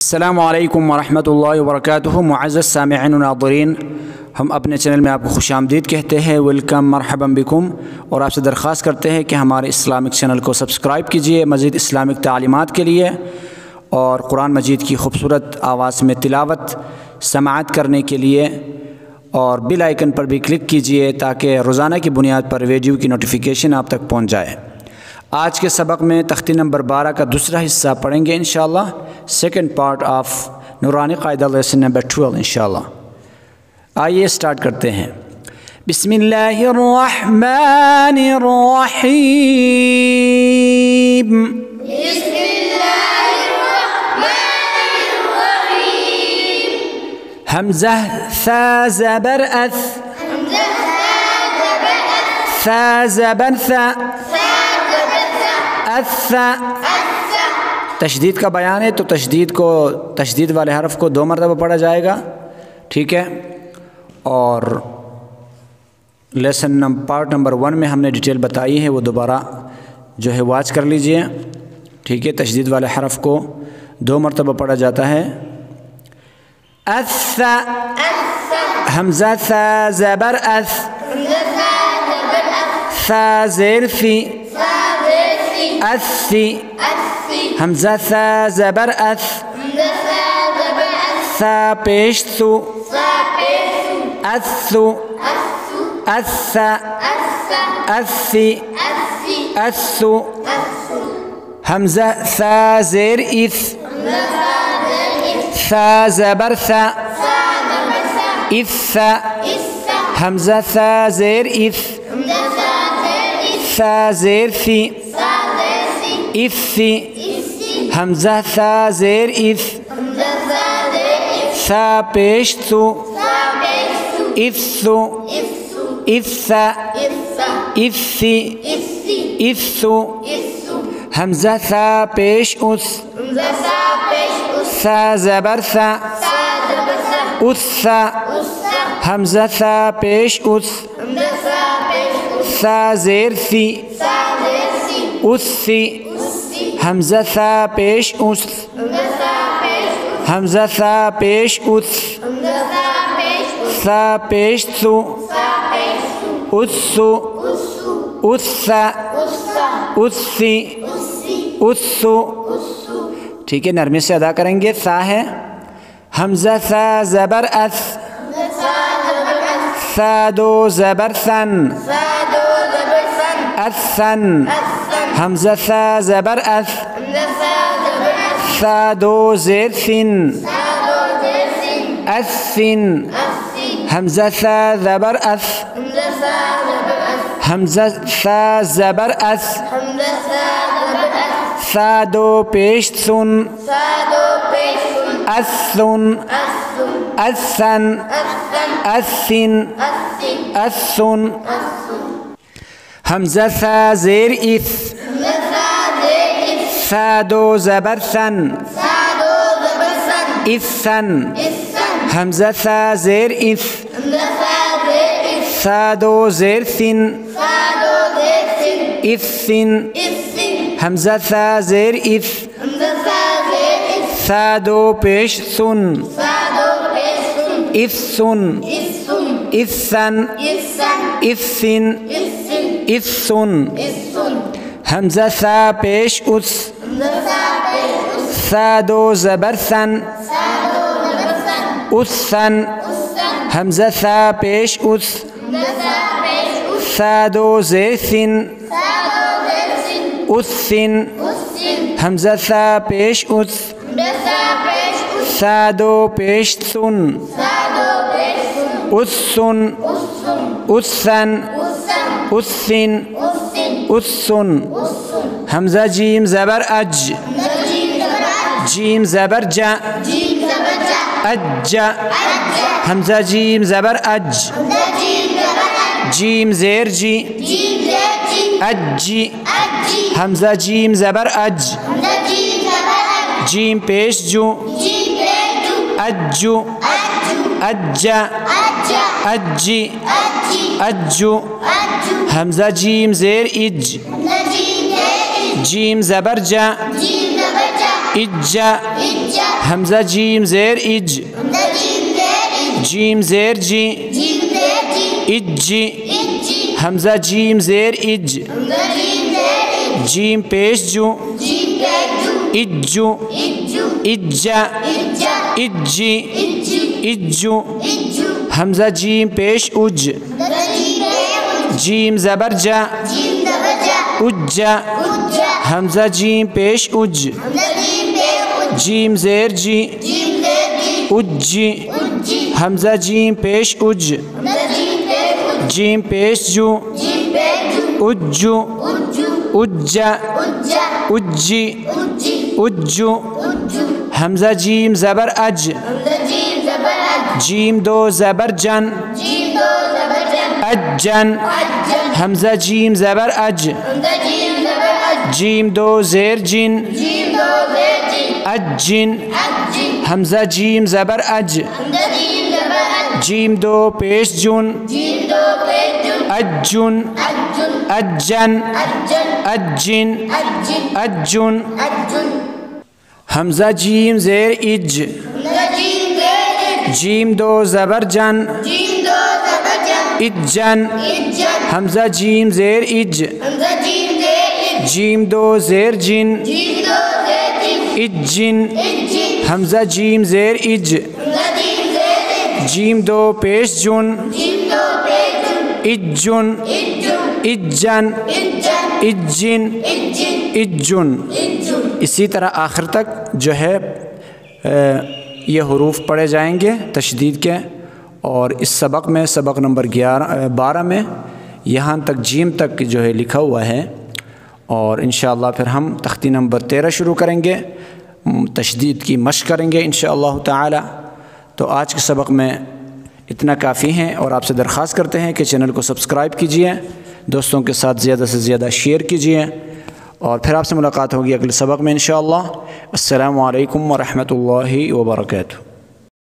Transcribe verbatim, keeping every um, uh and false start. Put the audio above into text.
السلام علیکم ورحمۃ اللہ وبرکاتہ۔ معزز سامعین و ناظرین، ہم اپنے چینل میں آپ کو خوش آمدید کہتے ہیں، ویلکم، مرحبا بکم، اور آپ سے درخواست کرتے ہیں کہ ہمارے اسلامک چینل کو سبسکرائب کیجئے مزید اسلامک تعلیمات کے لیے، اور قرآن مجید کی خوبصورت آواز میں تلاوت سماعت کرنے کے لیے، اور بیل آئیکن پر بھی کلک کیجئے تاکہ روزانہ کی بنیاد پر ویڈیو کی نوٹیفیکیشن آپ تک پہنچ جائے۔ آج کے سبق میں تختی نمبر بارہ کا دوسرا حصہ پڑھیں گے انشاءاللہ، سیکنڈ پارٹ آف نورانی قاعدہ لیسن نمبر ٹویلو انشاءاللہ۔ آئیے سٹارٹ کرتے ہیں۔ بسم اللہ الرحمن الرحیم۔ بسم اللہ الرحمن الرحیم۔ حمزہ ثا زبر اث، حمزہ ثا زبر اث، ثا زبر ثا، ثا زبر ثا، اث۔ اث۔ تشدید کا بیان ہے تو تشدید کو تشدید والے حرف کو دو مرتبہ پڑھا جائے گا، ٹھیک ہے؟ اور lesson number part number one میں ہم نے ڈیٹیل بتائی ہے، وہ دوبارہ جو ہے واچ کر لیجئے، ٹھیک ہے؟ تشدید والے حرف کو دو مرتبہ پڑھا جاتا ہے۔ اث، حمزہ ثا زبر اث، حمزہ ثا زبر اث، ثا زیر فی، ثا زیر فی، اثی، اثی۔ حمزہ ثا زبر اث، حمزہ ثا زبر اث، ثا پیش ثو، ثا پیش ثو، اثو، اثو، اث، اث، اثی، اثی، اثو۔ اثو۔ حمزہ ثا زیر اث، حمزہ ثا زیر اث، ثا زبر ثا، ثا زبر ثا، اث۔ اث۔ حمزہ ثا زیر اث، حمزہ ثا زیر اث، ثا زیر ثی، ثا زیر ثی، اثی۔ اثی۔ حمزہ ثا زیر اث، حمزہ ثا زیر اث، ثا پیش ثو، ثا پیش ثو، اثو، اثو، اث، اث، اثی، اثی، اثو۔ اثو۔ حمزہ ثا پیش اس، حمزہ ثا پیش اث، ثا زبر ثا، ثا زبر ثا، اث۔ اث۔ حمزہ ثا پیش اس، حمزہ ثا پیش اث، ثا زیر ثی، ثا زیر ثی، اثی۔ اثی۔ حمزہ ثا پیش اس، حمزہ ثا پیش اث، حمزہ ثا پیش اس، حمزہ ثا پیش اث، ثا پیش ثو، ثا پیش ثو، اثو، اثو، اث، اث، اثی، اثی، اثو۔ اثو۔ ٹھیک ہے، نرمی سے ادا کریں گے۔ ثا ہے حمزہ ثا زبر اث، حمزہ ثا زبر اث، ثا دو زبر ثن، ثا دو زبر ثن، اثن۔ اثن۔ حمزہ ثا زبر اث، حمزہ ثا زبر اث، ثا دو زیر ثن، ثا دو زیر ثن، اثن۔ اثن۔ حمزہ ثا زبر اث، حمزہ ثا زبر اث، حمزہ ثا زبر اث، حمزہ ثا زبر اث، ثا دو پیش ثن، ثا دو پیش ثن، اثن، اثن، اثن، اثن، اثن، اثن، اثن۔ اثن۔ حمزہ ثا زیر اث، حمزہ ثا زیر اث، ثا دو زبر ثن، ثا دو زبر ثن، اثن۔ اثن۔ حمزہ ثا زیر اث، حمزہ ثا زیر اث، ثا دو زیر ثن، ثا دو زیر ثن، اثن۔ اثن۔ حمزہ ثا زیر اث، حمزہ ثا زیر اث، ثا دو پیش ثن، ثا دو پیش ثن، اثن، اثن، اثن، اثن، اثن، اثن، اثن۔ اثن۔ حمزہ ثا پیش اس، حمزہ ثا پیش اث، ثا دو زبر ثن، ثا دو زبر ثن، اثن۔ اثن۔ حمزہ ثا پیش اس، حمزہ ثا پیش اث، ثا دو زیر ثن، ثا دو زیر ثن، اثن۔ اثن۔ حمزہ ثا پیش اس، حمزہ ثا پیش اث، ثا دو پیش ثن، ثا دو پیش ثن، اثن، اثن، اثن، اثن، اثن، اثن، اثن۔ اثن۔ حمزہ جیم زبر اج، حمزہ جیم زبر اج، جیم زبر جا، جیم زبر جا، اج۔ اج۔ حمزہ جیم زبر اج، حمزہ جیم زبر اج، جیم زیر جی، جیم زیر جی، اجی۔ اجی۔ حمزہ جیم زبر اج، حمزہ جیم زبر اج، جیم پیش جو، جیم زیر جو، اجو، اجو، اجا، اجا، اجی، اجی، اجو۔ اجو۔ حمزہ جیم زیر اج، حمزہ جیم زیر اج، جیم زبر جا، جیم زبر جا، اجا۔ اجا۔ حمزہ جیم زیر اج، حمزہ جیم زیر اج، جیم زیر جی، جیم زیر جی، اج جی، اج جی، حمزہ جیم زیر اج، حمزہ جیم زیر اج، جیم پیش جو، جیم پیش جو، اجو، اجو، اجا، اجا، اجی، اجی، اجو، اجو، حمزہ جیم پیش اج، حمزہ جیم پیش اج، جیم زبر جا، جیم زبر جا، اجا، اجا، حمزہ جیم پیش اج، حمزہ جیم پیش اج، جیم زیر جی، جیم زیر جی، اجی، اجی، حمزہ جیم پیش اج، حمزہ جیم پیش اج، جیم پیش جو، جیم پیش جو، اجو، اجو، اجا، اجا، اجی، اجی، اجو، اجو، حمزہ جیم زبر اج، حمزہ جیم زبر اج، جیم دو زبر جن، جیم دو زبر جن، اجن، اجن، حمزہ جیم زبر اج، حمزہ جیم زبر اج، جیم دو زیر جن، جیم دو زیر جی، اجن، اجن، حمزہ جیم زبر اج، حمزہ جیم زبر اج، جیم دو پیش جن، جیم دو پیش جن، اجن، اجن، اجن، اجن، اجن، اجن، اجن، اجن، حمزہ جیم زیر اج، حمزہ جیم زیر اج، جیم دو زبر جن، جیم دو زبر جن، اجن، اجن، حمزہ جیم زیر اج، حمزہ جیم زیر اج، جیم دو زیر جن، جیم دو زیر جی، اجن، اجن، حمزہ جیم زیر اج، حمزہ جیم زیر اج، جیم دو پیش جن، جیم دو پیش جن، اجن، اجن، اجن، اجن، اجن، اجن، اجن۔ اجن، اسی طرح آخر تک جو ہے یہ حروف پڑھے جائیں گے تشدید کے، اور اس سبق میں سبق نمبر گیارہ بارہ میں یہاں تک جیم تک جو ہے لکھا ہوا ہے، اور انشاءاللہ پھر ہم تختی نمبر تیرہ شروع کریں گے، تشدید کی مشق کریں گے انشاءاللہ تعالی۔ تو آج کے سبق میں اتنا کافی ہیں، اور آپ سے درخواست کرتے ہیں کہ چینل کو سبسکرائب کیجئے، دوستوں کے ساتھ زیادہ سے زیادہ شیئر کیجئے، اور پھر آپ سے ملاقات ہوگی اگلے سبق میں انشاءاللہ۔ السلام علیکم ورحمۃ اللہ وبرکاتہ۔